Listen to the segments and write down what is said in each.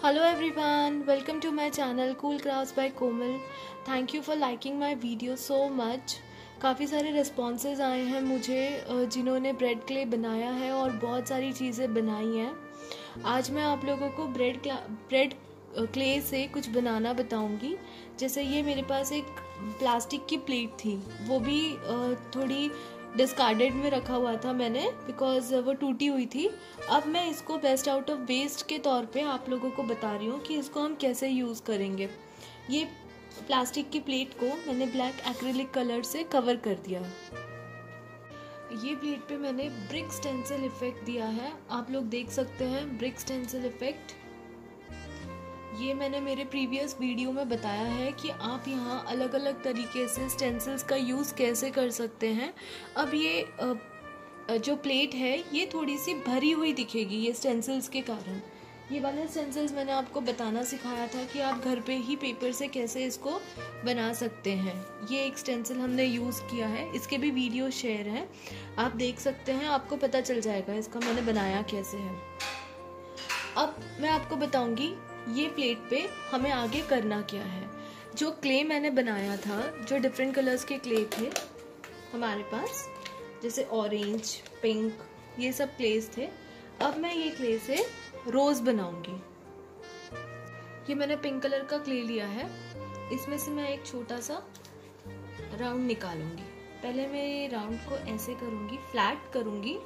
Hello everyone, welcome to my channel Cool Crafts by Komal. Thank you for liking my video so much. काफ़ी सारे responses आए हैं मुझे जिन्होंने bread clay बनाया है और बहुत सारी चीज़ें बनाई हैं। आज मैं आप लोगों को ब्रेड क्ले से कुछ बनाना बताऊंगी। जैसे ये मेरे पास एक प्लास्टिक की प्लेट थी, वो भी थोड़ी डिस्कार्डेड में रखा हुआ था मैंने, बिकॉज वो टूटी हुई थी। अब मैं इसको बेस्ट आउट ऑफ वेस्ट के तौर पे आप लोगों को बता रही हूँ कि इसको हम कैसे यूज़ करेंगे। ये प्लास्टिक की प्लेट को मैंने ब्लैक एक्रिलिक कलर से कवर कर दिया। ये प्लेट पे मैंने ब्रिक स्टेंसिल इफेक्ट दिया है, आप लोग देख सकते हैं ब्रिक स्टेंसिल इफेक्ट। ये मैंने मेरे प्रीवियस वीडियो में बताया है कि आप यहाँ अलग अलग तरीके से स्टेंसिल्स का यूज़ कैसे कर सकते हैं। अब ये जो प्लेट है ये थोड़ी सी भरी हुई दिखेगी ये स्टेंसिल्स के कारण। ये वाले स्टेंसिल्स मैंने आपको बताना सिखाया था कि आप घर पे ही पेपर से कैसे इसको बना सकते हैं। ये एक स्टेंसिल हमने यूज़ किया है, इसके भी वीडियो शेयर है, आप देख सकते हैं, आपको पता चल जाएगा इसका मैंने बनाया कैसे है। अब मैं आपको बताऊंगी ये प्लेट पे हमें आगे करना क्या है। जो क्ले मैंने बनाया था, जो डिफरेंट कलर्स के क्ले थे हमारे पास, जैसे ऑरेंज, पिंक, ये सब क्लेस थे। अब मैं ये क्ले से रोज बनाऊंगी। ये मैंने पिंक कलर का क्ले लिया है, इसमें से मैं एक छोटा सा राउंड निकालूंगी। पहले मैं ये राउंड को ऐसे करूंगी, फ्लैट करूंगी।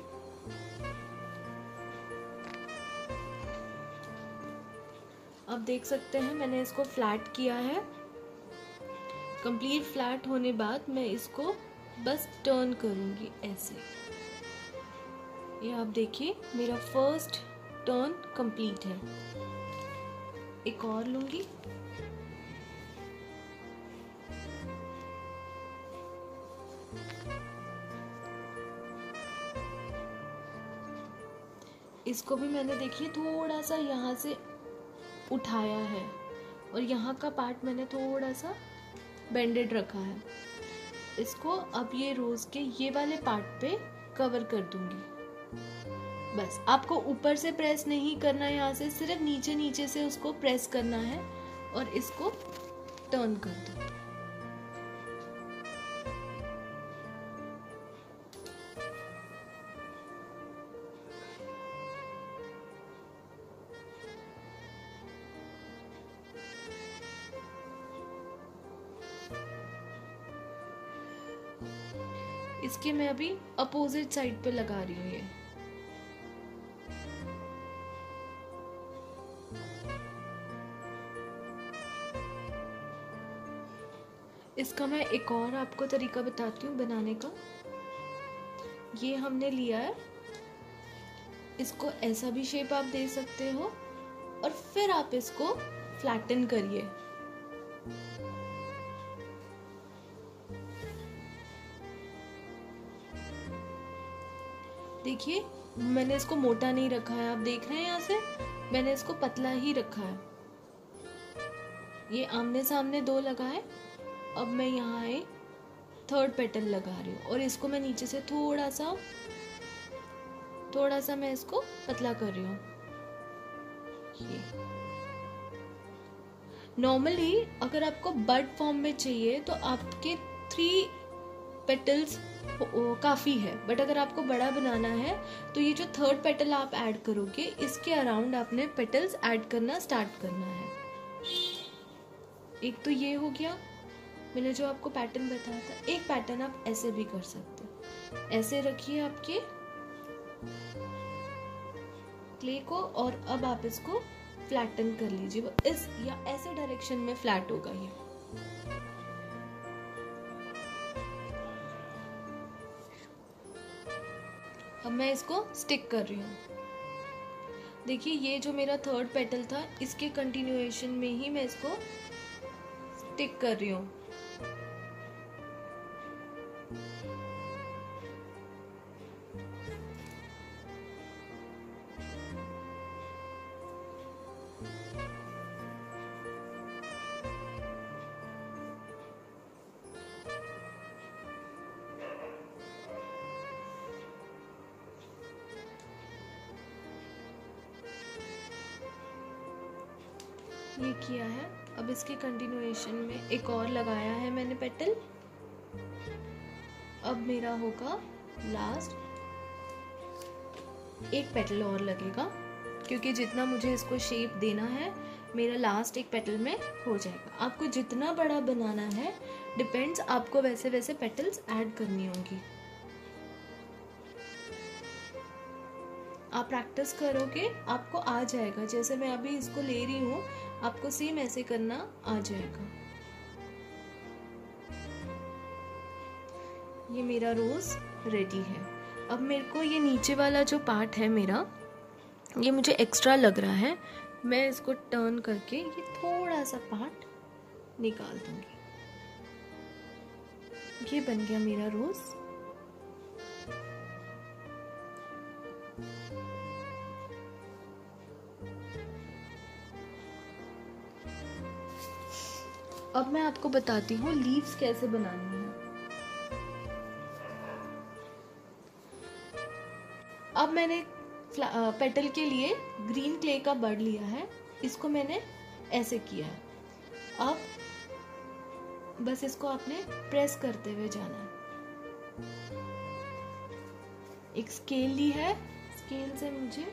अब देख सकते हैं मैंने इसको फ्लैट किया है। कंप्लीट फ्लैट होने बाद मैं इसको बस टर्न करूंगी ऐसे। ये आप देखिए मेरा फर्स्ट टर्न कंप्लीट है। एक और लूंगी। इसको भी मैंने देखिए थोड़ा सा यहाँ से उठाया है और यहाँ का पार्ट मैंने थोड़ा सा बेंडेड रखा है। इसको अब ये रोज के ये वाले पार्ट पे कवर कर दूंगी। बस आपको ऊपर से प्रेस नहीं करना है, यहाँ से सिर्फ नीचे नीचे से उसको प्रेस करना है और इसको टर्न कर दो। इसके मैं अभी अपोजिट साइड पे लगा रही हूँ। ये इसका मैं एक और आपको तरीका बताती हूँ बनाने का। ये हमने लिया है, इसको ऐसा भी शेप आप दे सकते हो और फिर आप इसको फ्लैटन करिए। देखिए मैंने इसको मोटा नहीं रखा है, आप देख रहे हैं यहाँ से मैंने इसको पतला ही रखा है। ये आमने सामने दो लगा है। अब मैं यहाँ एक थर्ड पेटल लगा रही हूँ और इसको मैं नीचे से थोड़ा सा मैं इसको पतला कर रही हूँ। ये नॉर्मली अगर आपको बड फॉर्म में चाहिए तो आपके 3 पेटल्स काफ़ी है, बट अगर आपको बड़ा बनाना है तो ये जो थर्ड पेटल आप ऐड करोगे इसके अराउंड आपने पेटल्स ऐड करना स्टार्ट करना है। एक तो ये हो गया मैंने जो आपको पैटर्न बताया था। एक पैटर्न आप ऐसे भी कर सकते हैं, ऐसे रखिए आपके क्ले को और अब आप इसको फ्लैटन कर लीजिए। इस या ऐसे डायरेक्शन में फ्लैट होगा ये। अब मैं इसको स्टिक कर रही हूँ। देखिए ये जो मेरा थर्ड पेटल था इसके कंटिन्यूएशन में ही मैं इसको स्टिक कर रही हूँ। ये किया है। अब इसके कंटिन्यूएशन में एक और लगाया है मैंने पेटल। अब मेरा होगा लास्ट एक पेटल और लगेगा, क्योंकि जितना मुझे इसको शेप देना है मेरा लास्ट एक पेटल में हो जाएगा। आपको जितना बड़ा बनाना है डिपेंड्स, आपको वैसे वैसे पेटल्स ऐड करनी होंगी। आप प्रैक्टिस करोगे आपको आ जाएगा। जैसे मैं अभी इसको ले रही हूँ, आपको सेम ऐसे करना आ जाएगा। ये मेरा रोज रेडी है। अब मेरे को ये नीचे वाला जो पार्ट है मेरा, ये मुझे एक्स्ट्रा लग रहा है। मैं इसको टर्न करके ये थोड़ा सा पार्ट निकाल दूंगी। ये बन गया मेरा रोज। अब मैं आपको बताती हूँ लीव्स कैसे बनानी है। अब मैंने पेटल के लिए ग्रीन क्ले का बड लिया है, इसको मैंने ऐसे किया है। अब बस इसको आपने प्रेस करते हुए जाना है। एक स्केल ली है, स्केल से मुझे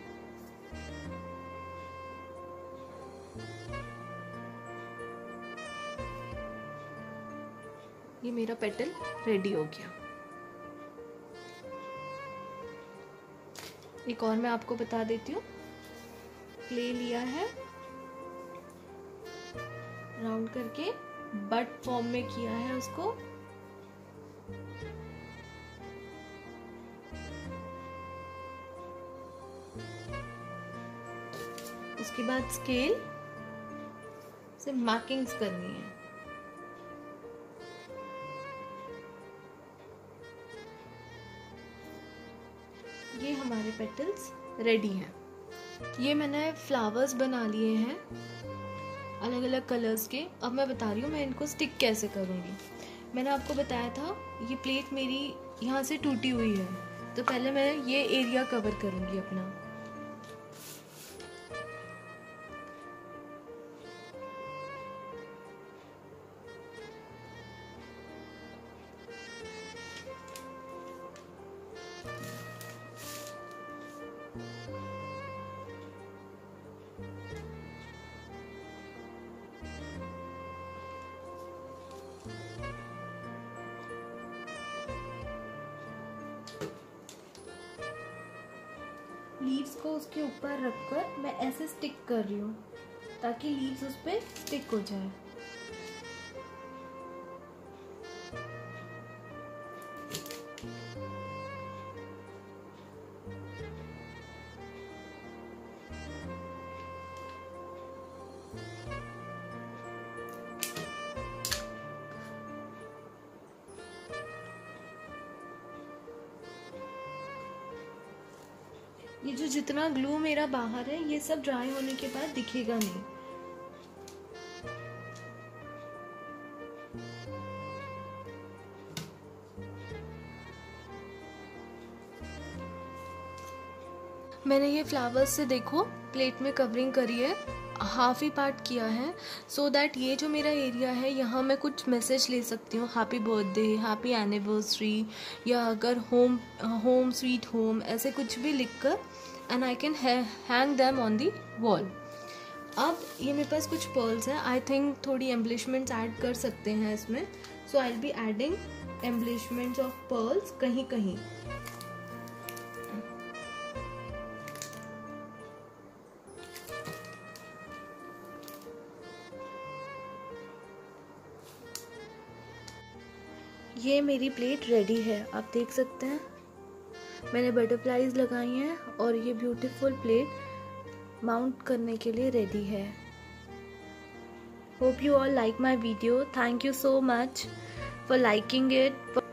ये मेरा पेटल रेडी हो गया। एक और मैं आपको बता देती हूँ। क्ले लिया है, राउंड करके बड फॉर्म में किया है उसको। उसके बाद स्केल से मार्किंग्स करनी है। ये हमारे पेटल्स रेडी हैं। ये मैंने फ्लावर्स बना लिए हैं अलग अलग कलर्स के। अब मैं बता रही हूँ मैं इनको स्टिक कैसे करूँगी। मैंने आपको बताया था ये प्लेट मेरी यहाँ से टूटी हुई है, तो पहले मैं ये एरिया कवर करूँगी अपना। लीव्स को उसके ऊपर रखकर मैं ऐसे स्टिक कर रही हूँ ताकि लीव्स उस पे स्टिक हो जाए। ये जो जितना ग्लू मेरा बाहर है ये सब ड्राई होने के बाद दिखेगा नहीं। मैंने ये फ्लावर्स से देखो प्लेट में कवरिंग करी है, हाफ ही पार्ट किया है, सो दैट ये जो मेरा एरिया है यहाँ मैं कुछ मैसेज ले सकती हूँ, हैप्पी बर्थडे, हैप्पी एनिवर्सरी, या अगर होम स्वीट होम ऐसे कुछ भी लिखकर, and I can hang them on the wall. अब ये मेरे पास कुछ पर्ल्स हैं, आई थिंक थोड़ी एम्बलिशमेंट्स ऐड कर सकते हैं इसमें, so I will be adding embellishments of pearls कहीं कहीं। ये मेरी प्लेट रेडी है, आप देख सकते हैं मैंने बटरफ्लाईज लगाई हैं और ये ब्यूटीफुल प्लेट माउंट करने के लिए रेडी है। Hope you all like my video. Thank you so much for liking it.